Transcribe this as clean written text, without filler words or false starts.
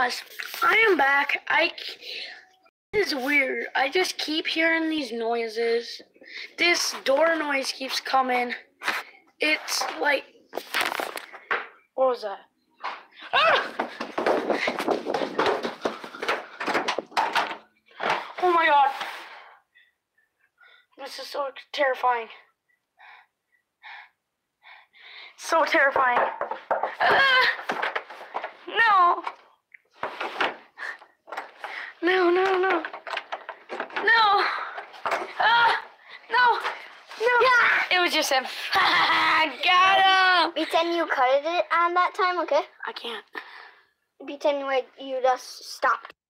guys, I am back. This is weird. I just keep hearing these noises. This door noise keeps coming. It's like, what was that? Ah! Oh my god. This is so terrifying. So terrifying. Ah! No. No, no, no. No. Ah! No. No. Yeah. It was just him. Got him. Pretend you cut it on that time, okay? I can't. Pretend you just stopped.